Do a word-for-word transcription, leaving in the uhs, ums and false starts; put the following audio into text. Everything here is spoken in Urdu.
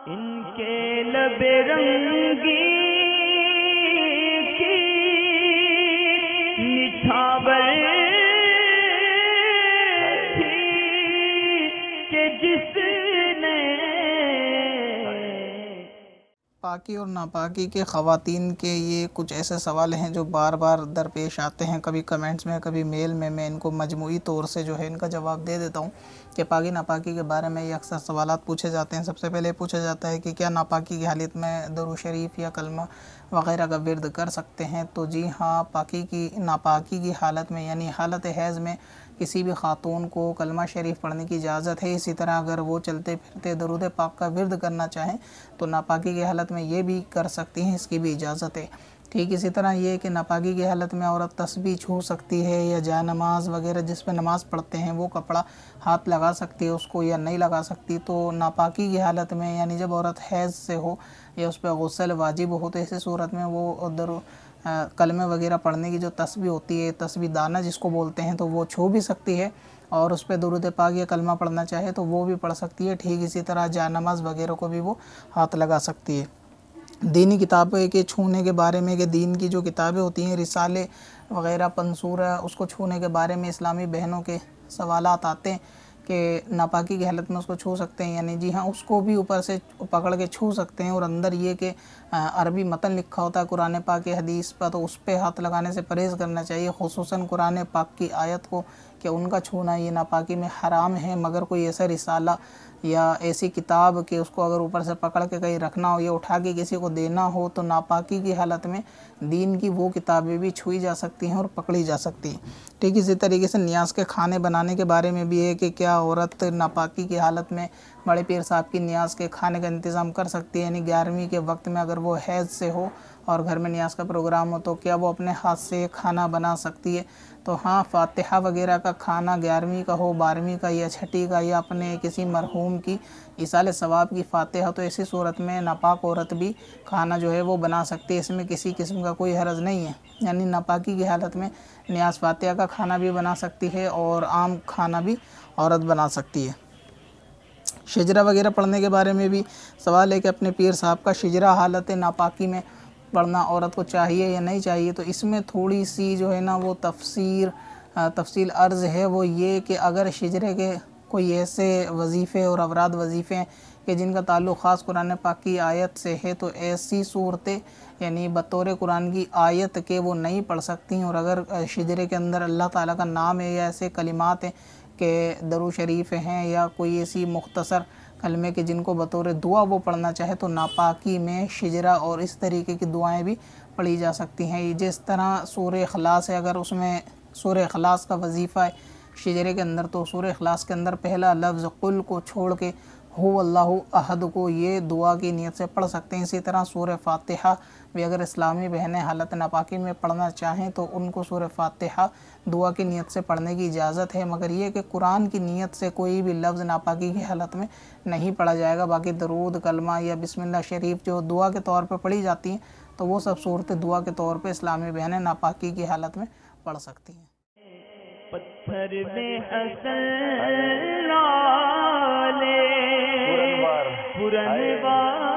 ان کے لب رنگی کی نچھاور تھی کہ جس نے پاکی اور ناپاکی کے خواتین کے یہ کچھ ایسے سوال ہیں جو بار بار درپیش آتے ہیں، کبھی کمنٹس میں کبھی میل میں میں ان کو مجموعی طور سے جو ہے ان کا جواب دے دیتا ہوں کہ پاکی ناپاکی کے بارے میں یہ اکثر سوالات پوچھے جاتے ہیں۔ سب سے پہلے پوچھا جاتا ہے کہ کیا ناپاکی کی حالت میں درود شریف یا کلمہ وغیرہ کا ورد کر سکتے ہیں؟ تو جی ہاں، پاکی کی ناپاکی کی حالت میں یعنی حالت حیض میں کسی بھی خاتون کو کلمہ شریف پڑھنے کی اجازت ہے۔ اسی طرح اگر وہ چلتے پھرتے درود پاک کا ورد کرنا چاہیں تو ناپاکی کی حالت میں یہ بھی کر سکتی ہیں، اس کی بھی اجازت ہے۔ ٹھیک اسی طرح یہ کہ ناپاکی کی حالت میں عورت تسبیح چھو سکتی ہے یا جائے نماز وغیرہ جس پہ نماز پڑھتے ہیں وہ کپڑا ہاتھ لگا سکتی ہے اس کو یا نہیں لگا سکتی۔ تو ناپاکی کی حالت میں یعنی جب عورت حیض سے ہو یا اس پہ غسل واجب ہو تو ایسی صورت میں وہ در کلمے وغیرہ پڑھنے کی جو تسبیح ہوتی ہے، تسبیح دانہ جس کو بولتے ہیں، تو وہ چھو بھی سکتی ہے اور اس پہ درود پاک یا کلمہ پڑھنا چاہے تو وہ بھی پڑھ سکتی ہے۔ ٹھیک اسی طرح جائے نماز وغیرہ کو بھی وہ ہاتھ لگا سکتی ہے۔ دینی کتابیں کے چھونے کے بارے میں کہ دین کی جو کتابیں ہوتی ہیں، رسالے وغیرہ پنصورہ، اس کو چھونے کے بارے میں اسلامی بہنوں کے سوالات آتے ہیں کہ ناپاکی کی حالت میں اس کو چھو سکتے ہیں یعنی جی ہاں، اس کو بھی اوپر سے پکڑ کے چھو سکتے ہیں، اور اندر یہ کہ عربی متن لکھا ہوتا ہے قرآن پاک کی حدیث پر تو اس پہ ہاتھ لگانے سے پرہیز کرنا چاہیے، خصوصاً قرآن پاک کی آیت کو کہ ان کا چھونا یہ ناپاکی میں حرام ہے، مگر کوئی ایسا رسالہ یا ایسی کتاب کہ اس کو اگر اوپر سے پکڑ کے کہیں رکھنا ہو یا اٹھا کے کسی کو دینا ہو تو ناپاکی کی حالت میں دین کی وہ کتابیں بھی چھوئی جا سکتی ہیں اور پکڑی جا سکتی ہیں۔ ٹھیک اسی طریقے سے نیاز کے کھانے بنانے کے بارے میں بھی ہے کہ کیا عورت ناپاکی کی حالت میں بڑے پیر صاحب کی نیاز کے کھانے کا انتظام کر سکتی ہے، یعنی گیارہویں کے وقت میں اگر وہ حیض سے ہو اور گھر میں نیاز کا پروگرام ہو تو کیا وہ اپنے ہاتھ سے کھانا بنا سکتی ہے؟ تو ہاں، فاتحہ وغیرہ کا کھانا گیارہویں کا ہو، بارہویں کا یا چھٹی کا یا اپنے کسی مرحوم کی ایصال ثواب کی فاتحہ، تو ایسی صورت میں ناپاک عورت بھی کھانا جو ہے وہ بنا سکتی ہے، اس میں کسی قسم کا کوئی حرج نہیں ہے۔ یعنی ناپاکی کی حالت میں نیاز فاتحہ کا کھانا بھی بنا سکتی ہے اور عام کھانا بھی عورت بنا سکتی ہے۔ شجرہ وغیرہ پڑھنے کے بارے میں بھی سوال ہے کہ اپنے پیر صاحب کا شجرہ حالت ناپاکی میں پڑھنا عورت کو چاہیے یا نہیں چاہیے؟ تو اس میں تھوڑی سی جو ہے نا وہ تفسیر تفصیل عرض ہے، وہ یہ کہ اگر شجرے کے کوئی ایسے وظیفے اور اوراد وظیفے ہیں کہ جن کا تعلق خاص قرآن پاک کی آیت سے ہے تو ایسی صورتیں یعنی بطور قرآن کی آیت کے وہ نہیں پڑھ سکتی، اور اگر شجرے کے اندر اللہ تعالیٰ کا نام ہے یا ایسے کلمات ہیں کہ درود شریف ہیں یا کوئی ایسی مختصر کلمے کے جن کو بطور دعا وہ پڑھنا چاہے تو ناپاکی میں شجرہ اور اس طریقے کی دعائیں بھی پڑھی جا سکتی ہیں۔ جس طرح سورہ اخلاص ہے، اگر اس میں سورہ اخلاص کا وظیفہ ہے شجرے کے اندر تو سورہ اخلاص کے اندر پہلا لفظ قل کو چھوڑ کے ہو اللہ احد کو یہ دعا کی نیت سے پڑھ سکتے ہیں۔ اسی طرح سورہ فاتحہ بھی اگر اسلامی بہنیں حالت ناپاکی میں پڑھنا چاہیں تو ان کو سورہ فاتحہ دعا کی نیت سے پڑھنے کی اجازت ہے، مگر یہ کہ قرآن کی نیت سے کوئی بھی لفظ ناپاکی کی حالت میں نہیں پڑھا جائے گا۔ باقی درود کلمہ یا بسم اللہ شریف جو دعا کے طور پہ پڑھی جاتی ہیں تو وہ سب صورتیں دعا کے طور پہ اسلامی بہنیں ناپاکی کی حالت میں پڑھ سکتی ہیں۔ پتھر میں حسن لالے پرنوار